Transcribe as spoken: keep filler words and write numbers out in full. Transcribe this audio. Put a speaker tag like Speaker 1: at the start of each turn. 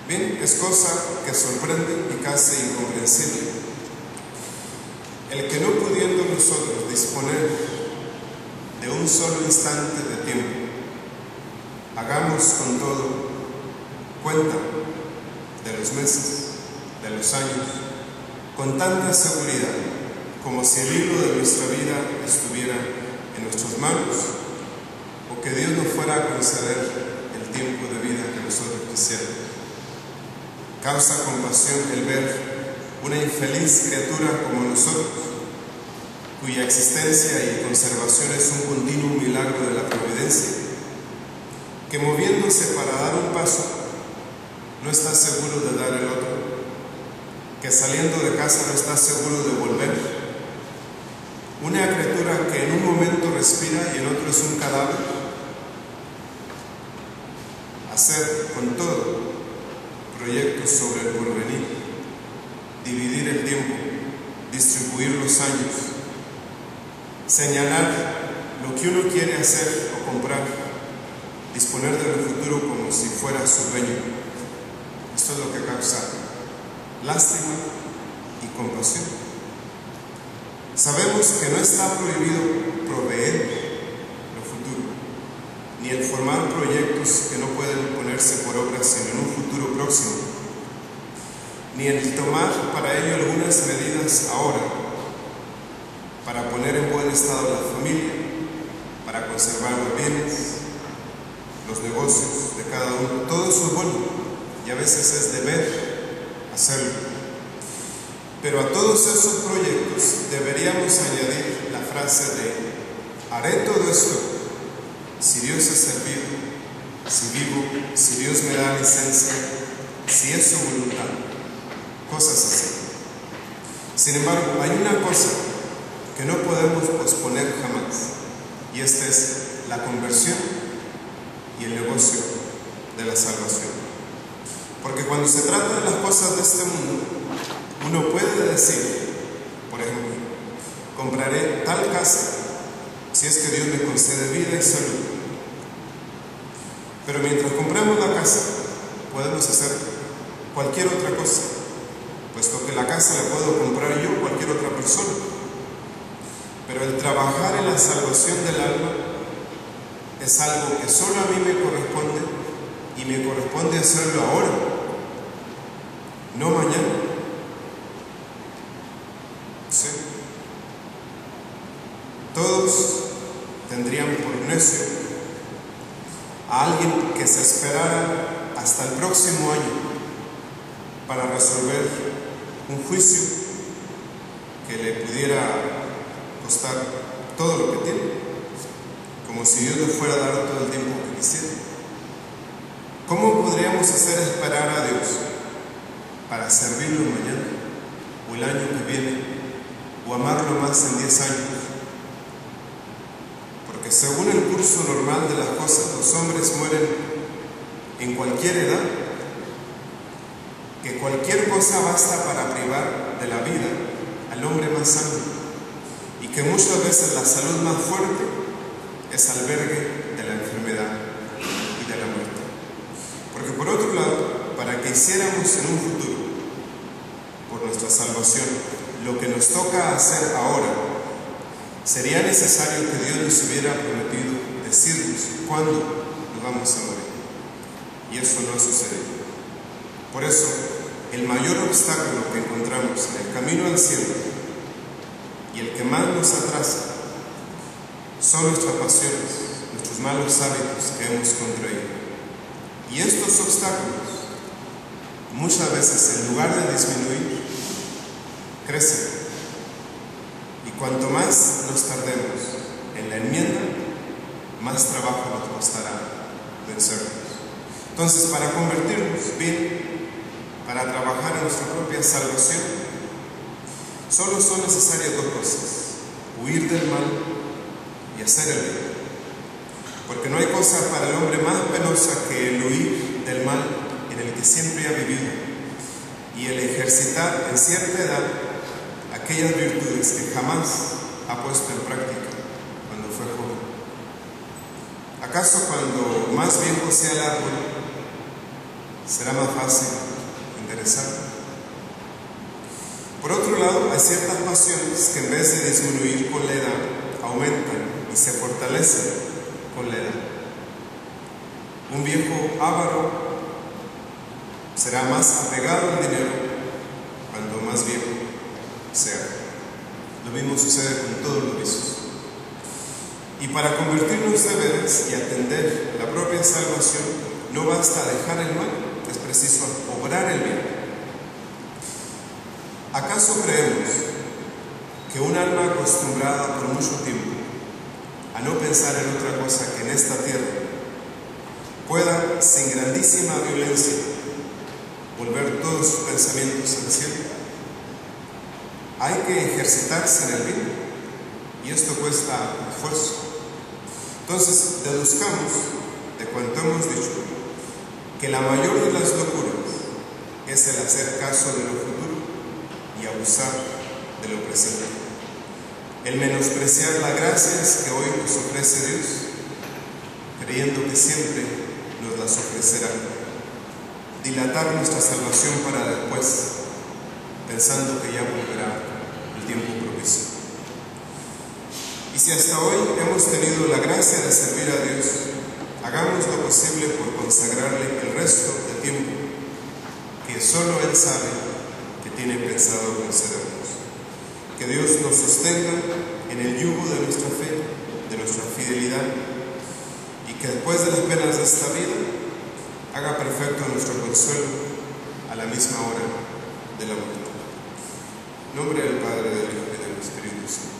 Speaker 1: Bien, es cosa que sorprende y casi incomprensible el que no pudiendo nosotros disponer de un solo instante de tiempo, hagamos con todo cuenta de los meses, de los años, con tanta seguridad como si el hilo de nuestra vida estuviera en nuestras manos, o que Dios nos fuera a conceder el tiempo de vida que nosotros quisiéramos. Causa compasión el ver una infeliz criatura como nosotros, cuya existencia y conservación es un continuo milagro de la providencia, que moviéndose para dar un paso, no está seguro de dar el otro, que saliendo de casa no está seguro de volver. Una criatura que en un momento respira y en otro es un cadáver. Hacer con todo proyectos sobre el porvenir, dividir el tiempo, distribuir los años, señalar lo que uno quiere hacer o comprar, disponer del futuro como si fuera su dueño. Esto es lo que causa lástima y compasión. Sabemos que no está prohibido proveer lo futuro, ni el formar proyectos que no pueden ponerse por obra sino en un futuro próximo, ni el tomar para ello algunas medidas ahora, para poner en buen estado la familia, para conservar los bienes, los negocios de cada uno. Todo eso es bueno y a veces es deber hacerlo. Pero a todos esos proyectos deberíamos añadir la frase de: haré todo esto si Dios es servido, si vivo, si Dios me da licencia, si es su voluntad. Cosas así. Sin embargo, hay una cosa que no podemos posponer jamás, y esta es la conversión y el negocio de la salvación. Porque cuando se trata de las cosas de este mundo, uno puede decir, por ejemplo, compraré tal casa si es que Dios me concede vida y salud. Pero mientras compramos la casa, podemos hacer cualquier otra cosa, puesto que la casa la puedo comprar yo o cualquier otra persona. Pero el trabajar en la salvación del alma es algo que solo a mí me corresponde, y me corresponde hacerlo ahora, no mañana. ¿Sí? Todos tendrían por necio a alguien que se esperara hasta el próximo año para resolver un juicio que le pudiera costar todo lo que tiene, como si Dios le fuera a dar todo el tiempo que quisiera. ¿Cómo podríamos hacer esperar a Dios para servirlo mañana, o el año que viene, o amarlo más en diez años? Porque según el curso normal de las cosas, los hombres mueren en cualquier edad, que cualquier cosa basta para privar de la vida al hombre más sano, y que muchas veces la salud más fuerte es albergue de la enfermedad y de la muerte. Porque por otro lado, para que hiciéramos en un futuro, por nuestra salvación, lo que nos toca hacer ahora, sería necesario que Dios nos hubiera prometido decirnos cuándo nos vamos a morir. Y eso no ha sucedido. Por eso, el mayor obstáculo que encontramos en el camino al cielo, y el que más nos atrasa, son nuestras pasiones, nuestros malos hábitos que hemos contraído. Y estos obstáculos, muchas veces en lugar de disminuir, crecen. Y cuanto más nos tardemos en la enmienda, más trabajo nos costará vencernos. Entonces, para convertirnos bien, para trabajar en nuestra propia salvación, solo son necesarias dos cosas: huir del mal y hacer el bien. Porque no hay cosa para el hombre más penosa que el huir del mal en el que siempre ha vivido, y el ejercitar en cierta edad aquellas virtudes que jamás ha puesto en práctica cuando fue joven. ¿Acaso cuando más viejo sea el árbol, será más fácil enderezarlo. Por otro lado, hay ciertas pasiones que en vez de disminuir con la edad, aumentan y se fortalecen con la edad. Un viejo avaro será más apegado al dinero cuanto más viejo sea. Lo mismo sucede con todos los vicios. Y para convertir los deberes y atender la propia salvación, no basta dejar el mal, es preciso obrar el bien. ¿Acaso creemos que un alma acostumbrada por mucho tiempo a no pensar en otra cosa que en esta tierra pueda, sin grandísima violencia, volver todos sus pensamientos al cielo? Hay que ejercitarse en el bien, y esto cuesta esfuerzo. Entonces, deduzcamos de cuanto hemos dicho que la mayor de las locuras es el hacer caso de lo futuro y abusar de lo presente. El menospreciar las gracias que hoy nos ofrece Dios, creyendo que siempre nos las ofrecerá. Dilatar nuestra salvación para después, pensando que ya volverá el tiempo propicio. Y si hasta hoy hemos tenido la gracia de servir a Dios, hagamos lo posible por consagrarle el resto del tiempo que solo Él sabe que tiene pensado concedernos. Que Dios nos sostenga en el yugo de nuestra fe, de nuestra fidelidad, y que después de las penas de esta vida haga perfecto nuestro consuelo a la misma hora de la muerte. En nombre del Padre, del Hijo y del Espíritu Santo.